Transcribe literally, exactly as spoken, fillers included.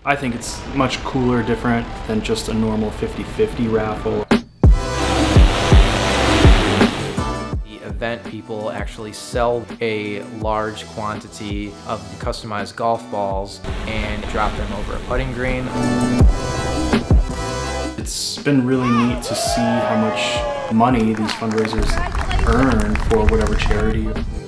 I think it's much cooler, different than just a normal fifty fifty raffle. Event people actually sell a large quantity of customized golf balls and drop them over a putting green. It's been really neat to see how much money these fundraisers earn for whatever charity.